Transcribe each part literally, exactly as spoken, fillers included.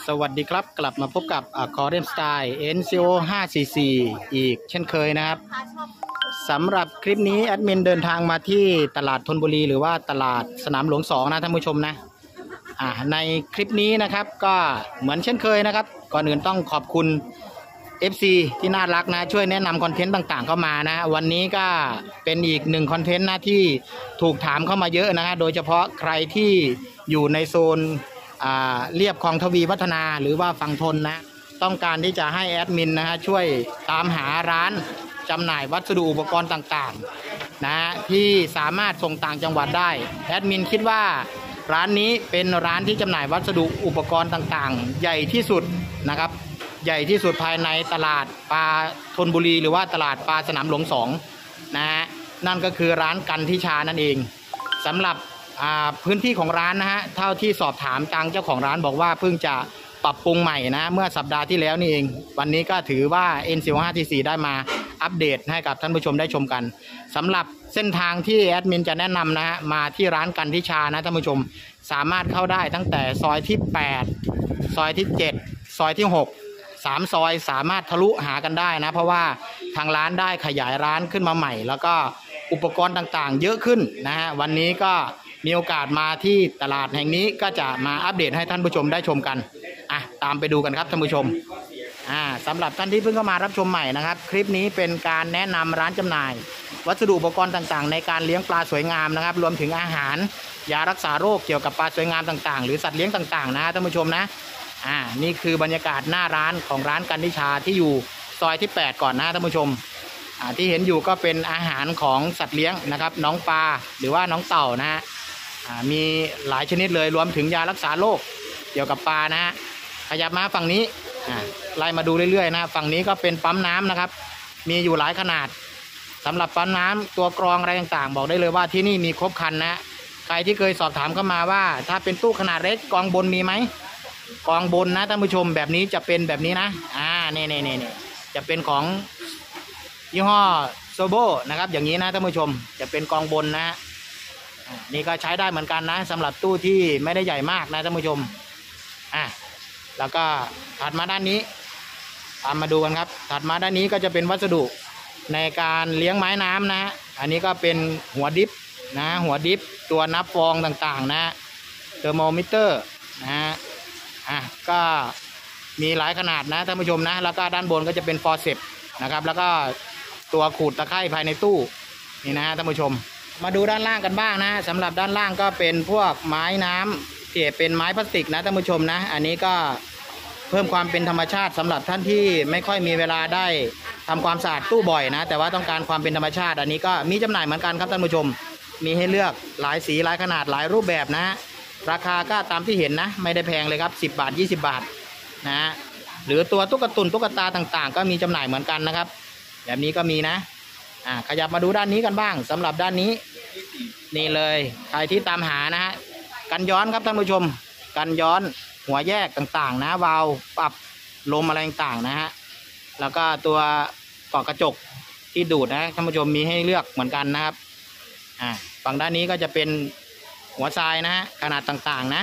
สวัสดีครับกลับมาพบกับคอเรียนสไตล์ เอ็น ซี โอ ห้า สี่ สี่ อีกเช่นเคยนะครับสำหรับคลิปนี้แอดมินเดินทางมาที่ตลาดธนบุรีหรือว่าตลาดสนามหลวงสองนะท่านผู้ชมนะอ่าในคลิปนี้นะครับก็เหมือนเช่นเคยนะครับก่อนอื่นต้องขอบคุณ เอฟ ซี ที่น่ารักนะช่วยแนะนำคอนเทนต์ต่างๆเข้ามานะวันนี้ก็เป็นอีกหนึ่งคอนเทนต์นะที่ถูกถามเข้ามาเยอะนะฮะโดยเฉพาะใครที่อยู่ในโซนเรียบคลองทวีวัฒนาหรือว่าฝั่งทนนะต้องการที่จะให้แอดมินนะฮะช่วยตามหาร้านจำหน่ายวัสดุอุปกรณ์ต่างๆนะที่สามารถส่งต่างจังหวัดได้แอดมินคิดว่าร้านนี้เป็นร้านที่จำหน่ายวัสดุอุปกรณ์ต่างๆใหญ่ที่สุดนะครับใหญ่ที่สุดภายในตลาดปลาธนบุรีหรือว่าตลาดปลาสนามหลวงสองนะฮะนั่นก็คือร้านกันทิชานั่นเองสำหรับพื้นที่ของร้านนะฮะเท่าที่สอบถามทางเจ้าของร้านบอกว่าเพิ่งจะปรับปรุงใหม่นะเมื่อสัปดาห์ที่แล้วนี่เองวันนี้ก็ถือว่า เอ็น ซี โอ ห้า ที สี่ ได้มาอัปเดตให้กับท่านผู้ชมได้ชมกันสำหรับเส้นทางที่แอดมินจะแนะนำนะฮะมาที่ร้านกันทิชานะท่านผู้ชมสามารถเข้าได้ตั้งแต่ซอยที่แปดซอยที่เจ็ดซอยที่หกสามซอยสามารถทะลุหากันได้นะเพราะว่าทางร้านได้ขยายร้านขึ้นมาใหม่แล้วก็อุปกรณ์ต่างๆเยอะขึ้นนะฮะวันนี้ก็มีโอกาสมาที่ตลาดแห่งนี้ก็จะมาอัปเดตให้ท่านผู้ชมได้ชมกันอ่ะตามไปดูกันครับท่านผู้ชมอ่าสำหรับท่านที่เพิ่งเข้ามารับชมใหม่นะครับคลิปนี้เป็นการแนะนำร้านจำหน่ายวัสดุอุปกรณ์ต่างๆในการเลี้ยงปลาสวยงามนะครับรวมถึงอาหารยารักษาโรคเกี่ยวกับปลาสวยงามต่างๆหรือสัตว์เลี้ยงต่างๆนะท่านผู้ชมนะอ่านี่คือบรรยากาศหน้าร้านของร้านกันทิชาที่อยู่ซอยที่แปดก่อนนะท่านผู้ชมอ่าที่เห็นอยู่ก็เป็นอาหารของสัตว์เลี้ยงนะครับน้องปลาหรือว่าน้องเต่านะฮะอ่ามีหลายชนิดเลยรวมถึงยารักษาโรคเกี่ยวกับปลานะฮะขยับมาฝั่งนี้อ่าไล่มาดูเรื่อยๆนะฝั่งนี้ก็เป็นปั๊มน้ำนะครับมีอยู่หลายขนาดสำหรับปั๊มน้ำตัวกรองอะไรต่างๆบอกได้เลยว่าที่นี่มีครบครันนะใครที่เคยสอบถามเข้ามาว่าถ้าเป็นตู้ขนาดเล็กกองบนมีไหมกองบนนะท่านผู้ชมแบบนี้จะเป็นแบบนี้นะอ่านี่นี่นี่จะเป็นของยี่ห้อโซโบนะครับอย่างนี้นะท่านผู้ชมจะเป็นกองบนนะนี่ก็ใช้ได้เหมือนกันนะสำหรับตู้ที่ไม่ได้ใหญ่มากนะท่านผู้ชมอ่ะแล้วก็ถัดมาด้านนี้ตามมาดูกันครับถัดมาด้านนี้ก็จะเป็นวัสดุในการเลี้ยงไม้น้ำนะอันนี้ก็เป็นหัวดิฟนะหัวดิฟตัวนับฟองต่างๆนะเทอร์โมมิเตอร์นะอ่ะก็มีหลายขนาดนะท่านผู้ชมนะแล้วก็ด้านบนก็จะเป็นฟอร์เซปนะครับแล้วก็ตัวขูดตะไคร่ภายในตู้นี่นะท่านผู้ชมมาดูด้านล่างกันบ้างนะสำหรับด้านล่างก็เป็นพวกไม้น้ำที่เป็นไม้พลาสติกนะท่านผู้ชมนะอันนี้ก็เพิ่มความเป็นธรรมชาติสำหรับท่านที่ไม่ค่อยมีเวลาได้ทำความสะอาดตู้บ่อยนะแต่ว่าต้องการความเป็นธรรมชาติอันนี้ก็มีจำหน่ายเหมือนกันครับท่านผู้ชมมีให้เลือกหลายสีหลายขนาดหลายรูปแบบนะราคาก็ตามที่เห็นนะไม่ได้แพงเลยครับสิบบาทยี่สิบบาทนะหรือตัวตุ๊กตุนตุ๊กตาต่างๆก็มีจำหน่ายเหมือนกันนะครับแบบนี้ก็มีนะอ่าขยับมาดูด้านนี้กันบ้างสำหรับด้านนี้นี่เลยใครที่ตามหานะฮะกันย้อนครับท่านผู้ชมกันย้อนหัวแยกต่างๆนะวาล์วปรับลมอะไรต่างๆนะฮะแล้วก็ตัวกรอกกระจกที่ดูดนะท่านผู้ชมมีให้เลือกเหมือนกันนะครับอ่าฝั่งด้านนี้ก็จะเป็นหัวทรายนะฮะขนาดต่างๆนะ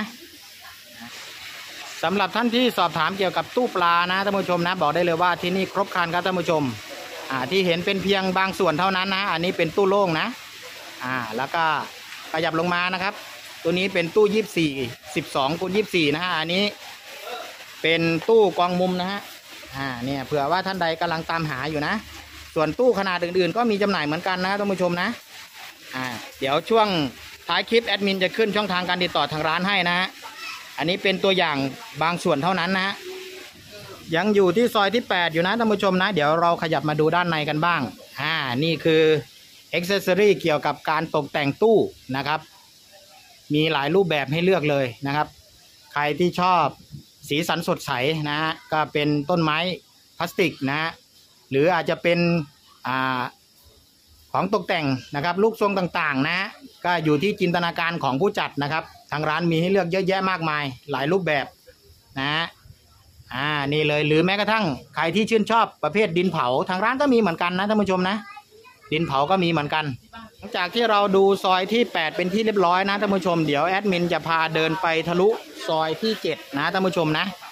สำหรับท่านที่สอบถามเกี่ยวกับตู้ปลานะท่านผู้ชมนะบอกได้เลยว่าที่นี่ครบครันครับท่านผู้ชมอ่าที่เห็นเป็นเพียงบางส่วนเท่านั้นนะอันนี้เป็นตู้โล่งนะอ่าแล้วก็ขยับลงมานะครับตัวนี้เป็นตู้ยี่สิบสี่สิบสองคูณยี่สิบสี่นะฮะอันนี้เป็นตู้กองมุมนะฮะอ่าเนี่ยเผื่อว่าท่านใดกำลังตามหาอยู่นะส่วนตู้ขนาดอื่นๆก็มีจำหน่ายเหมือนกันนะท่านผู้ชมนะอ่าเดี๋ยวช่วงท้ายคลิปแอดมินจะขึ้นช่องทางการติดต่อทางร้านให้นะฮะอันนี้เป็นตัวอย่างบางส่วนเท่านั้นนะฮะยังอยู่ที่ซอยที่แปดอยู่นะท่านผู้ชมนะเดี๋ยวเราขยับมาดูด้านในกันบ้างอ่านี่คืออ็อกเซสซอรี่เกี่ยวกับการตกแต่งตู้นะครับมีหลายรูปแบบให้เลือกเลยนะครับใครที่ชอบสีสันสดใสนะฮะก็เป็นต้นไม้พลาสติกนะฮะหรืออาจจะเป็นอ่าของตกแต่งนะครับลูกทรงต่างๆนะก็อยู่ที่จินตนาการของผู้จัดนะครับทางร้านมีให้เลือกเยอะแยะมากมายหลายรูปแบบนะฮะอ่านี่เลยหรือแม้กระทั่งใครที่ชื่นชอบประเภทดินเผาทางร้านก็มีเหมือนกันนะท่านผู้ชมนะดินเผาก็มีเหมือนกันหลังจากที่เราดูซอยที่แปดเป็นที่เรียบร้อยนะท่านผู้ชมเดี๋ยวแอดมินจะพาเดินไปทะลุซอยที่เจ็ดนะท่านผู้ชมนะ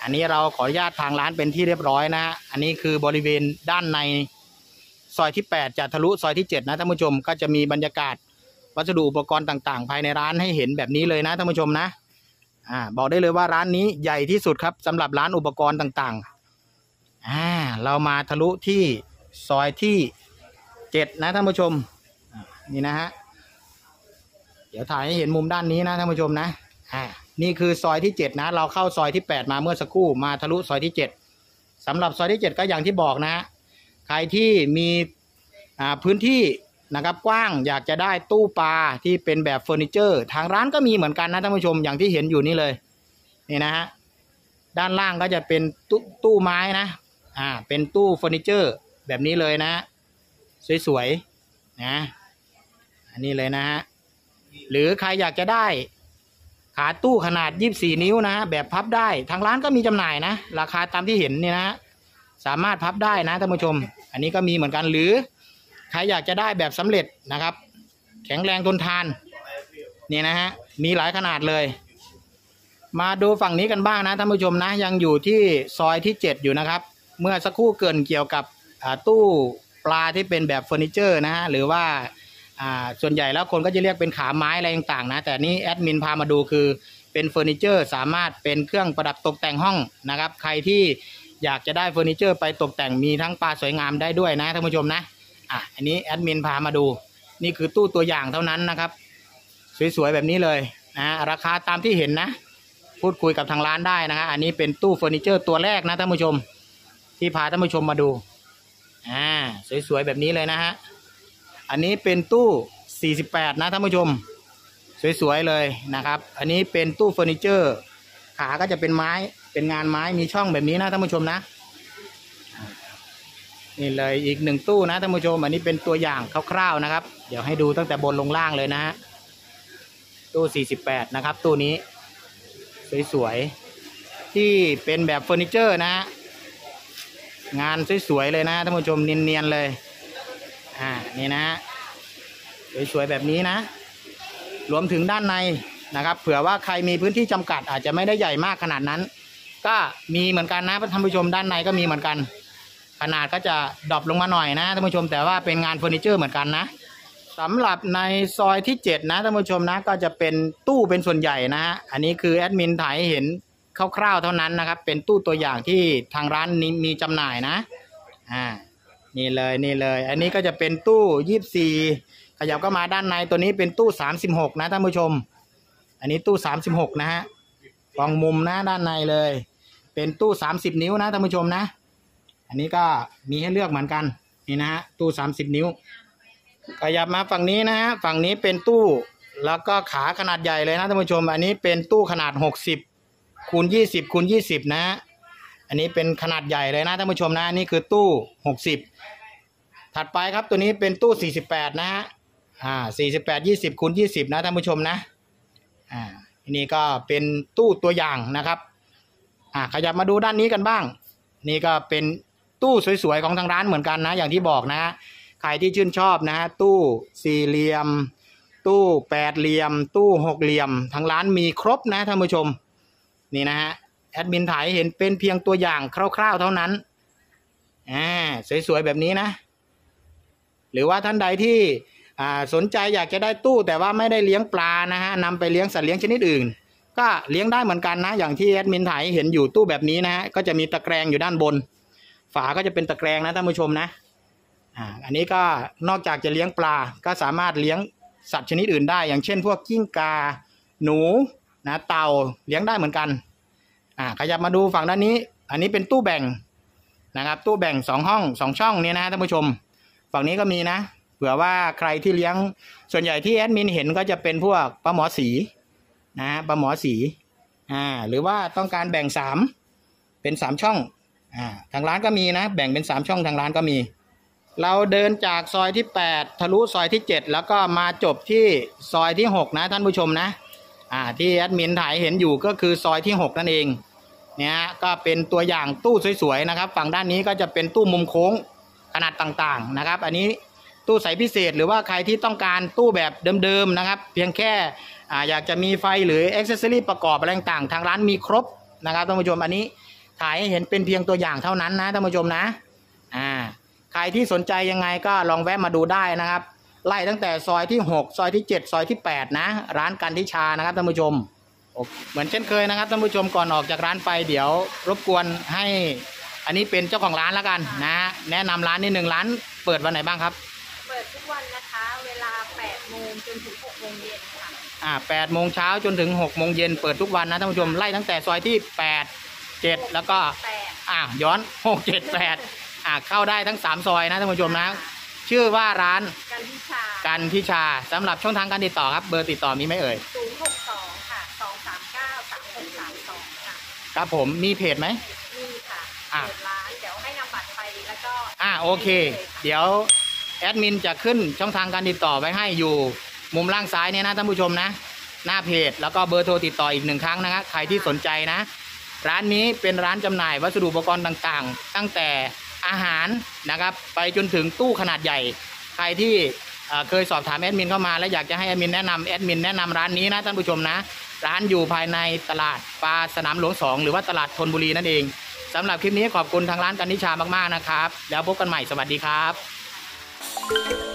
อันนี้เราขออนุญาตทางร้านเป็นที่เรียบร้อยนะฮะอันนี้คือบริเวณด้านในซอยที่แปดจะทะลุซอยที่เจ็ดนะท่านผู้ชมก็จะมีบรรยากาศวัสดุอุปกรณ์ต่างๆภายในร้านให้เห็นแบบนี้เลยนะท่านผู้ชมนะอ่าบอกได้เลยว่าร้านนี้ใหญ่ที่สุดครับสำหรับร้านอุปกรณ์ต่างๆอ่าเรามาทะลุที่ซอยที่เจ็ดนะท่านผู้ชมนี่นะฮะเดี๋ยวถ่ายให้เห็นมุมด้านนี้นะท่านผู้ชมนะอ่านี่คือซอยที่เจ็ดนะเราเข้าซอยที่แปดมาเมื่อสักครู่มาทะลุซอยที่เจ็ดสำหรับซอยที่เจ็ดก็อย่างที่บอกนะฮะใครที่มีอ่าพื้นที่นะครับกว้างอยากจะได้ตู้ปลาที่เป็นแบบเฟอร์นิเจอร์ทางร้านก็มีเหมือนกันนะท่านผู้ชมอย่างที่เห็นอยู่นี่เลยนี่นะฮะด้านล่างก็จะเป็นตู้ตู้ไม้นะอ่าเป็นตู้เฟอร์นิเจอร์แบบนี้เลยนะสวยๆนะอันนี้เลยนะฮะหรือใครอยากจะได้ขาตู้ขนาดยี่สิบสี่นิ้วนะแบบพับได้ทางร้านก็มีจำหน่ายนะราคาตามที่เห็นนี่นะสามารถพับได้นะท่านผู้ชมอันนี้ก็มีเหมือนกันหรือใครอยากจะได้แบบสำเร็จนะครับแข็งแรงทนทานนี่นะฮะมีหลายขนาดเลยมาดูฝั่งนี้กันบ้างนะท่านผู้ชมนะยังอยู่ที่ซอยที่เจ็ดอยู่นะครับเมื่อสักครู่เกริ่นเกี่ยวกับตู้ปลาที่เป็นแบบเฟอร์นิเจอร์นะฮะหรือว่าอ่าส่วนใหญ่แล้วคนก็จะเรียกเป็นขาไม้อะไรต่างๆนะแต่นี่แอดมินพามาดูคือเป็นเฟอร์นิเจอร์สามารถเป็นเครื่องประดับตกแต่งห้องนะครับใครที่อยากจะได้เฟอร์นิเจอร์ไปตกแต่งมีทั้งปลาสวยงามได้ด้วยนะท่านผู้ชมนะอ่ะอันนี้แอดมินพามาดูนี่คือตู้ตัวอย่างเท่านั้นนะครับสวยๆแบบนี้เลยนะราคาตามที่เห็นนะพูดคุยกับทางร้านได้นะฮะอันนี้เป็นตู้เฟอร์นิเจอร์ตัวแรกนะท่านผู้ชมที่พาท่านผู้ชมมาดูอ่าสวยๆแบบนี้เลยนะฮะอันนี้เป็นตู้สี่สิบแปดนะท่านผู้ชมสวยๆเลยนะครับอันนี้เป็นตู้เฟอร์นิเจอร์ขาก็จะเป็นไม้เป็นงานไม้มีช่องแบบนี้นะท่านผู้ชมนะนี่เลยอีกหนึ่งตู้นะท่านผู้ชมอันนี้เป็นตัวอย่างคร่าวๆนะครับเดี๋ยวให้ดูตั้งแต่บนลงล่างเลยนะฮะตู้สี่สิบแปดนะครับตู้นี้สวยๆที่เป็นแบบเฟอร์นิเจอร์นะฮะงานสวยๆเลยนะท่านผู้ชมเนียนๆเลยอ่านี่นะสวยๆแบบนี้นะรวมถึงด้านในนะครับเผื่อว่าใครมีพื้นที่จำกัดอาจจะไม่ได้ใหญ่มากขนาดนั้นก็มีเหมือนกันนะท่านผู้ชมด้านในก็มีเหมือนกันขนาดก็จะดรอปลงมาหน่อยนะท่านผู้ชมแต่ว่าเป็นงานเฟอร์นิเจอร์เหมือนกันนะสำหรับในซอยที่เจ็ดนะท่านผู้ชมนะก็จะเป็นตู้เป็นส่วนใหญ่นะฮะอันนี้คือแอดมินถ่ายให้เห็นคร่าวๆเท่านั้นนะครับเป็นตู้ตัวอย่างที่ทางร้านนี้มีจำหน่ายนะอ่านี่เลยนี่เลยอันนี้ก็จะเป็นตู้ยี่สิบสี่ขยับก็มาด้านในตัวนี้เป็นตู้สามสิบหกนะท่านผู้ชมอันนี้ตู้สามสิบหกนะฮะกองมุมนะด้านในเลยเป็นตู้สามสิบนิ้วนะท่านผู้ชมนะอันนี้ก็มีให้เลือกเหมือนกันนี่นะฮะตู้สามสิบนิ้วขยับมาฝั่งนี้นะฮะฝั่งนี้เป็นตู้แล้วก็ขาขนาดใหญ่เลยนะท่านผู้ชมอันนี้เป็นตู้ขนาดหกสิบคูณยี่สิบคูณยี่สิบนะฮะอันนี้เป็นขนาดใหญ่เลยนะท่านผู้ชมนะนี่คือตู้หกสิบถัดไปครับตัวนี้เป็นตู้สี่สิบแปดนะฮะอ่าสี่สิบแปด ยี่สิบคูณยี่สิบนะท่านผู้ชมนะอ่านี่ก็เป็นตู้ตัวอย่างนะครับอ่าขยับมาดูด้านนี้กันบ้างนี่ก็เป็นตู้สวยๆของทางร้านเหมือนกันนะอย่างที่บอกนะใครที่ชื่นชอบนะฮะตู้สี่เหลี่ยมตู้แปดเหลี่ยมตู้หกเหลี่ยมทางร้านมีครบนะท่านผู้ชมนี่นะฮะแอดมินถ่ายเห็นเป็นเพียงตัวอย่างคร่าวๆเท่านั้นอ่าสวยๆแบบนี้นะหรือว่าท่านใดที่อ่าสนใจอยากจะได้ตู้แต่ว่าไม่ได้เลี้ยงปลานะฮะนำไปเลี้ยงสัตว์เลี้ยงชนิดอื่นก็เลี้ยงได้เหมือนกันนะอย่างที่แอดมินถ่ายเห็นอยู่ตู้แบบนี้นะฮะก็จะมีตะแกรงอยู่ด้านบนฝาก็จะเป็นตะแกรงนะท่านผู้ชมนะอ่าอันนี้ก็นอกจากจะเลี้ยงปลาก็สามารถเลี้ยงสัตว์ชนิดอื่นได้อย่างเช่นพวกกิ้งกาหนูนะเต่าเลี้ยงได้เหมือนกันอ่าขยับมาดูฝั่งด้านนี้อันนี้เป็นตู้แบ่งนะครับตู้แบ่งสองห้องสองช่องนี้นะท่านผู้ชมฝั่งนี้ก็มีนะเผื่อว่าใครที่เลี้ยงส่วนใหญ่ที่แอดมินเห็นก็จะเป็นพวกปลาหมอสีนะปลาหมอสีอ่าหรือว่าต้องการแบ่งสามเป็นสามช่องอ่าทางร้านก็มีนะแบ่งเป็นสามช่องทางร้านก็มีเราเดินจากซอยที่แปดทะลุซอยที่เจ็ดแล้วก็มาจบที่ซอยที่หกนะท่านผู้ชมนะอ่าที่แอดมินถ่ายเห็นอยู่ก็คือซอยที่หกนั่นเองเนี่ยก็เป็นตัวอย่างตู้สวยๆนะครับฝั่งด้านนี้ก็จะเป็นตู้มุมโค้งขนาดต่างๆนะครับอันนี้ตู้ใสพิเศษหรือว่าใครที่ต้องการตู้แบบเดิมๆนะครับเพียงแค่อ่าอยากจะมีไฟหรืออ็อกเซสซอรี่ประกอบอะไรต่างๆทางร้านมีครบนะครับท่านผู้ชมอันนี้ถ่ายให้เห็นเป็นเพียงตัวอย่างเท่านั้นนะท่านผู้ชมนะอ่าใครที่สนใจยังไงก็ลองแวะมาดูได้นะครับไล่ตั้งแต่ซอยที่หกซอยที่เจ็ดซอยที่แปดนะร้านกันทิชานะครับท่านผู้ชมเหมือนเช่นเคยนะครับท่านผู้ชมก่อนออกจากร้านไปเดี๋ยวรบกวนให้อันนี้เป็นเจ้าของร้านแล้วกันนะแนะนำร้านนิดหนึ่งร้านเปิดวันไหนบ้างครับเปิดทุกวันนะคะเวลาแปดโมงจนถึงหกโมงเย็นค่ะอ่าแปดโมงเช้าจนถึงหกโมงเย็นเปิดทุกวันนะท่านผู้ชมไล่ตั้งแต่ซอยที่แปดเจ็ดแล้วก็อ่าย้อนหกเจ็ดแปดอ่าเข้าได้ทั้งสามซอยนะท่านผู้ชมนะชื่อว่าร้านกันทิชากันทิชาสำหรับช่องทางการติดต่อครับเบอร์ติดต่อมีไหมเอ่ยศูนย์หกสองค่ะสองสามเก้าสามหกสามสองค่ะครับผมมีเพจไหมมีค่ะอ่าร้านเดี๋ยวให้นำบัตรไปแล้วก็อ่าโอเคเดี๋ยวแอดมินจะขึ้นช่องทางการติดต่อไว้ให้อยู่มุมล่างซ้ายเนี่ยนะท่านผู้ชมนะหน้าเพจแล้วก็เบอร์โทรติดต่ออีกหนึ่งครั้งนะครับใครที่สนใจนะร้านนี้เป็นร้านจำหน่ายวัสดุอุปกรณ์ต่างๆตั้งแต่อาหารนะครับไปจนถึงตู้ขนาดใหญ่ใครที่เคยสอบถามแอดมินเข้ามาแล้วอยากจะให้แอดมินแนะนำแอดมินแนะนำร้านนี้นะท่านผู้ชมนะร้านอยู่ภายในตลาดปลาสนามหลวงสองหรือว่าตลาดธนบุรีนั่นเองสำหรับคลิปนี้ขอบคุณทางร้านกันนิชามากๆนะครับแล้วพบกันใหม่สวัสดีครับ